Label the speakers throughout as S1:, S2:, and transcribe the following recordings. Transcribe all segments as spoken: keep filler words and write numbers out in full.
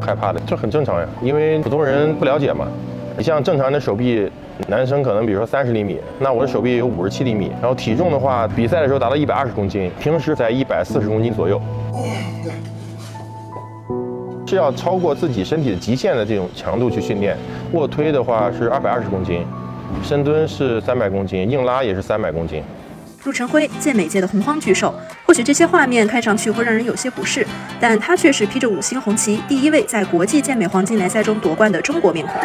S1: 害怕的，这很正常呀，因为普通人不了解嘛。你像正常人的手臂，男生可能比如说三十厘米，那我的手臂有五十七厘米，然后体重的话，比赛的时候达到一百二十公斤，平时在一百四十公斤左右。是要超过自己身体的极限的这种强度去训练。卧推的话是二百二十公斤，深蹲是三百公斤，硬拉也是三百公斤。
S2: 陆晨辉，健美界的洪荒巨兽，或许这些画面看上去会让人有些不适，但他却是披着五星红旗，第一位在国际健美黄金联赛中夺冠的中国面孔。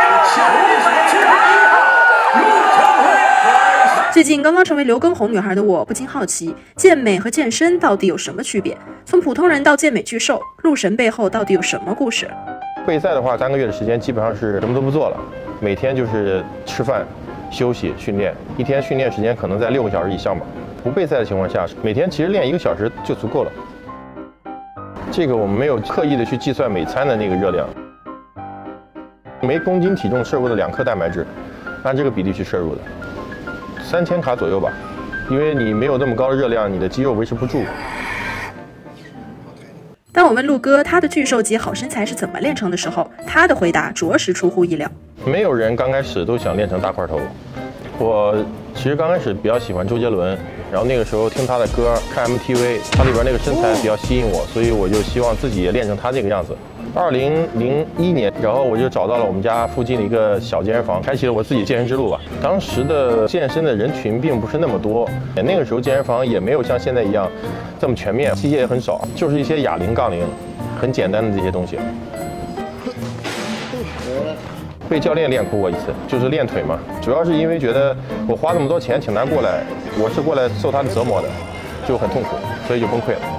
S2: 最近刚刚成为刘畊宏女孩的我，不禁好奇，健美和健身到底有什么区别？从普通人到健美巨兽，陆神背后到底有什么故事？
S1: 备赛的话，三个月的时间基本上是什么都不做了，每天就是吃饭、休息、训练，一天训练时间可能在六个小时以上吧。不备赛的情况下，每天其实练一个小时就足够了。这个我们没有刻意的去计算每餐的那个热量，每公斤体重摄入的两克蛋白质，按这个比例去摄入的。三千卡左右吧，因为你没有那么高的热量，你的肌肉维持不住。
S2: 当我问陆哥他的巨兽级好身材是怎么练成的时候，他的回答着实出乎意料。
S1: 没有人刚开始都想练成大块头。我其实刚开始比较喜欢周杰伦，然后那个时候听他的歌，看 M T V， 他里边那个身材比较吸引我，所以我就希望自己也练成他这个样子。二零零一年，然后我就找到了我们家附近的一个小健身房，开启了我自己健身之路吧。当时的健身的人群并不是那么多，那个时候健身房也没有像现在一样这么全面，器械也很少，就是一些哑铃、杠铃，很简单的这些东西。被教练练哭过一次，就是练腿嘛，主要是因为觉得我花那么多钱请他过来，我是过来受他的折磨的，就很痛苦，所以就崩溃了。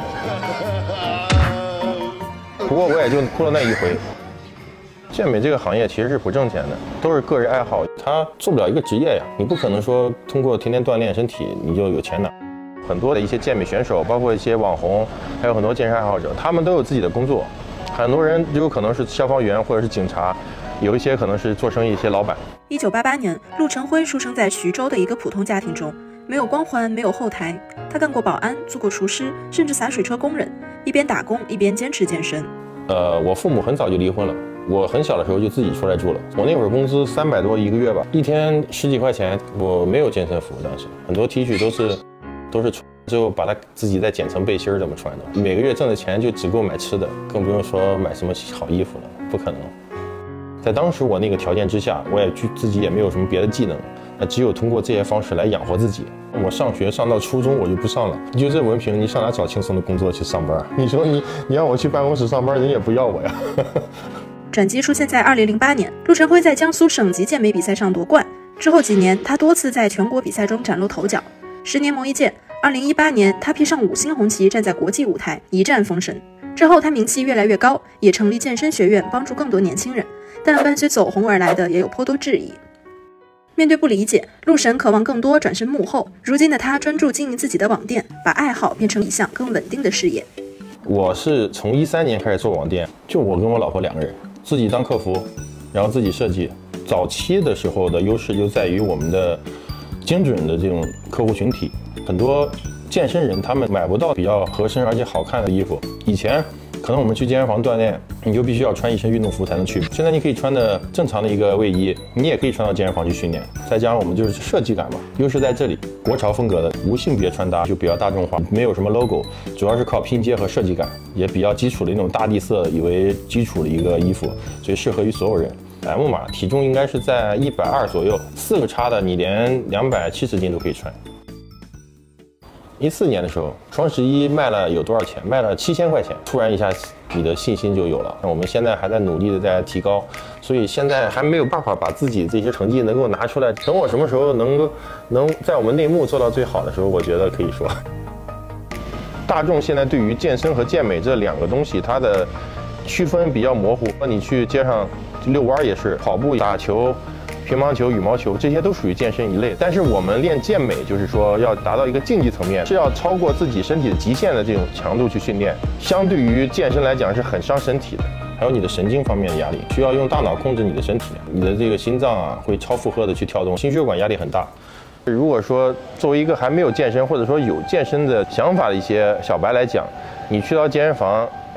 S1: 不过我也就哭了那一回。健美这个行业其实是不挣钱的，都是个人爱好，他做不了一个职业呀。你不可能说通过天天锻炼身体你就有钱拿。很多的一些健美选手，包括一些网红，还有很多健身爱好者，他们都有自己的工作。很多人有可能是消防员或者是警察，有一些可能是做生意一些老板。
S2: 一九八八年，陆晨辉出生在徐州的一个普通家庭中，没有光环，没有后台。他干过保安，做过厨师，甚至洒水车工人，一边打工一边坚持健身。
S1: 呃，我父母很早就离婚了，我很小的时候就自己出来住了。我那会儿工资三百多一个月吧，一天十几块钱，我没有健身服，当时很多 T 恤都是都是穿之后把它自己再剪成背心儿这么穿的。每个月挣的钱就只够买吃的，更不用说买什么好衣服了，不可能。在当时我那个条件之下，我也自己也没有什么别的技能，那只有通过这些方式来养活自己。我上学上到初中我就不上了，你就这文凭，你上哪找轻松的工作去上班？你说你你让我去办公室上班，人也不要我呀。
S2: 转机出现在二零零八年，陆晨辉在江苏省级健美比赛上夺冠。之后几年，他多次在全国比赛中崭露头角。十年磨一剑，二零一八年他披上五星红旗，站在国际舞台，一战封神。之后他名气越来越高，也成立健身学院，帮助更多年轻人。但伴随走红而来的也有颇多质疑。面对不理解，陆神渴望更多，转身幕后。如今的他专注经营自己的网店，把爱好变成一项更稳定的事业。
S1: 我是从一三年开始做网店，就我跟我老婆两个人，自己当客服，然后自己设计。早期的时候的优势就在于我们的精准的这种客户群体，很多健身人他们买不到比较合身而且好看的衣服。以前可能我们去健身房锻炼，你就必须要穿一身运动服才能去。现在你可以穿的正常的一个卫衣，你也可以穿到健身房去训练。再加上我们就是设计感嘛，优势在这里。国潮风格的无性别穿搭就比较大众化，没有什么 logo， 主要是靠拼接和设计感，也比较基础的那种大地色以为基础的一个衣服，所以适合于所有人。M 码体重应该是在一百二左右，四个叉的你连两百七十斤都可以穿。一四年的时候，双十一卖了有多少钱？卖了七千块钱。突然一下，你的信心就有了。我们现在还在努力的在提高，所以现在还没有办法把自己这些成绩能够拿出来。等我什么时候能够能在我们内幕做到最好的时候，我觉得可以说，大众现在对于健身和健美这两个东西，它的区分比较模糊。你去街上遛弯也是，跑步、打球、乒乓球、羽毛球，这些都属于健身一类。但是我们练健美，就是说要达到一个竞技层面，是要超过自己身体的极限的这种强度去训练。相对于健身来讲，是很伤身体的。还有你的神经方面的压力，需要用大脑控制你的身体，你的这个心脏啊会超负荷的去跳动，心血管压力很大。如果说作为一个还没有健身或者说有健身的想法的一些小白来讲，你去到健身房，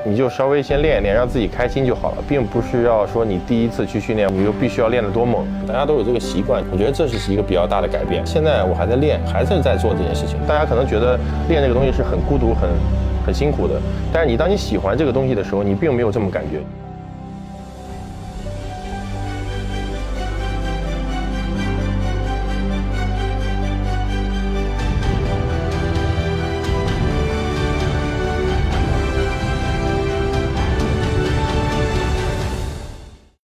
S1: 你就稍微先练一练，让自己开心就好了，并不是要说你第一次去训练你就必须要练得多猛。大家都有这个习惯，我觉得这是一个比较大的改变。现在我还在练，还是在做这件事情。大家可能觉得练这个东西是很孤独、很很辛苦的，但是你当你喜欢这个东西的时候，你并没有这么感觉。